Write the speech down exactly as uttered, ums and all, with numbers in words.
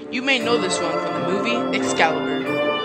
You may know this one from the movie Excalibur.